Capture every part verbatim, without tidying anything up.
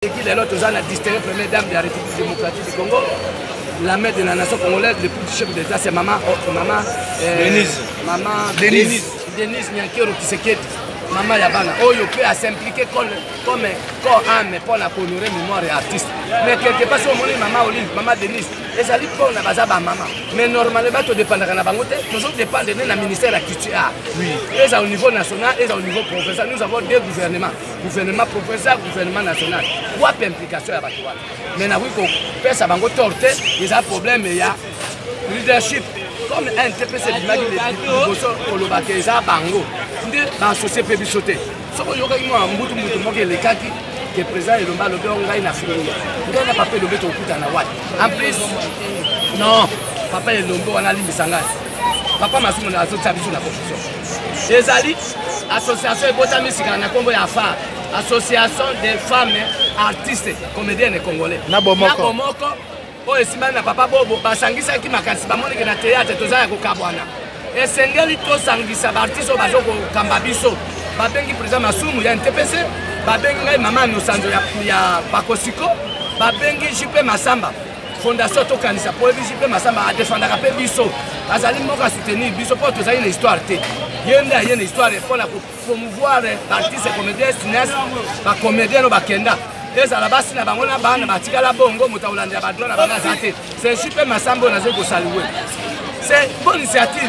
Qui est l'autre, la distinguée première dame de la République démocratique du Congo, la mère de la nation congolaise, le plus chef d'État, c'est maman, oh, maman euh, Denise. Maman Denise. Denise, Denise Nyankero Tshisekedi. Maman Yabana, Oyo peut s'impliquer comme, comme corps âme pour la honorer mémoire et artiste. Mais quelque part, si on dit maman Olive, maman Denise, et ça dit pour la base maman. Mais normalement, tout dépend de la bangote, toujours dépend de la ministère de la culture. Oui. Et ça au niveau national, et ça au niveau professionnel. Nous avons deux gouvernements, gouvernement professionnel, gouvernement national. Quoi implication à la Batouane. Mais nous avons fait ça bangote torté, il y a un problème, il y a leadership. Comme un T P C du Mali, le Kolobake, ça bango. Dans ce C P B sauté. Ce que yo gagne moi mbutu mbutu moke le kaki que président et lomba lobe on gagne na fini. On n'a pas fait le beto kuta na wat. En plus non, papa et lombo on a limisanga. Papa masumu na zo tsabiso na position. Ezali association e botami sika na Congo ya fa. Association des femmes artistes comédiennes congolais. Na bomoko. Na bomoko. O esima na papa bobo basangisa ki makanisi bamoni ke na théâtre tozala ko kabwana. Esengeli to sangisa bartiso bazoko kamba biso babengi président Masumu ya N T P C babengi ngai mama Nosanzo ya ya Bakosiko babengi J P Masamba fondation to kanisa po J P Masamba a défendre ka pe biso azali moka soutenir biso po tozali na histoire te yenda yena histoire pour la promouvoir artistes et comédiens cinéastes ba comédiens ba kenda ezala basi na bango na bana batikala bongo mutaulanda ba droit na bana zate c'est J P Masamba na zeko saluer c'est bonne initiative.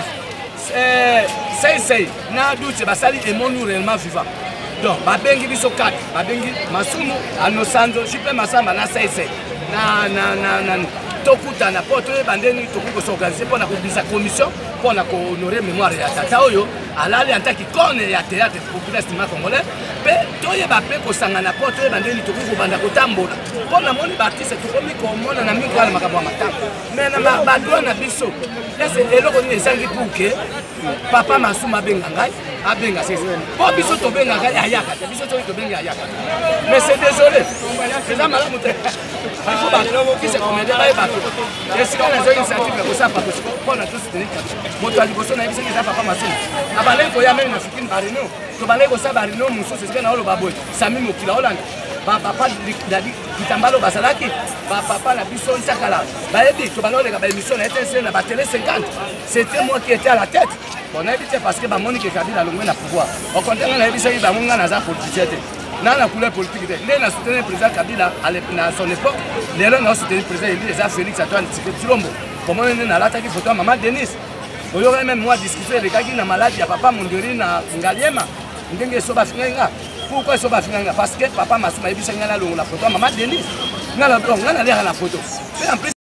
C'est ça, na doute basali et mon nous réellement vivant. Donc, babengi biso quatre, babengi Masumu, Anosanzo, J P Masamba na c'est ça. Na na na na tokuta na poto bandeni tokuko s'organiser pour la commission pour la honorer mémoire ya tata oyo alali en tant que connaît ya théâtre populaire cinéma congolais pe toye ba pe ko sangana poto bandeni tokuko banda ko tambola pour la moni artiste tokomi ko mona na miko ala makabo matamba mais na ba doa na biso ese eloko ni esangi pour que papa Masumu abenga ngai abenga c'est po biso to benga ngai ayaka biso to to benga ayaka mais c'est désolé c'est ça malamu te il faut battre qui se commander ba battre et si on a une initiative pour ça parce que pour la tous tenir moto ali boso na biso ki papa Masumu abale ko ya même na fikini barino to bale ko sa barino muso c'est kana olo baboy sami mokila holanda ba papa dadi kitambalo basalaki ba papa la biso ntakala ba yebi to bale ka ba émission na T C na ba télé cinquante c'était moi qui étais à la tête on a dit parce que ba Monique Kabila longwe na pouvoir au contraire na biso ba munga na za politique na la couleur politique de na soutenir le président Kabila à son époque les gens ont soutenu le président Élie les Félix Antoine Tshisekedi comment on est na la taki photo maman Denise il y aurait même moi discuter avec qui na maladie ya papa Mondori na Ngaliema ndenge so ba finga pourquoi so ba finga parce que papa Masumu a ebisa ngala longo la photo maman Denise ngala longo ngala la photo en plus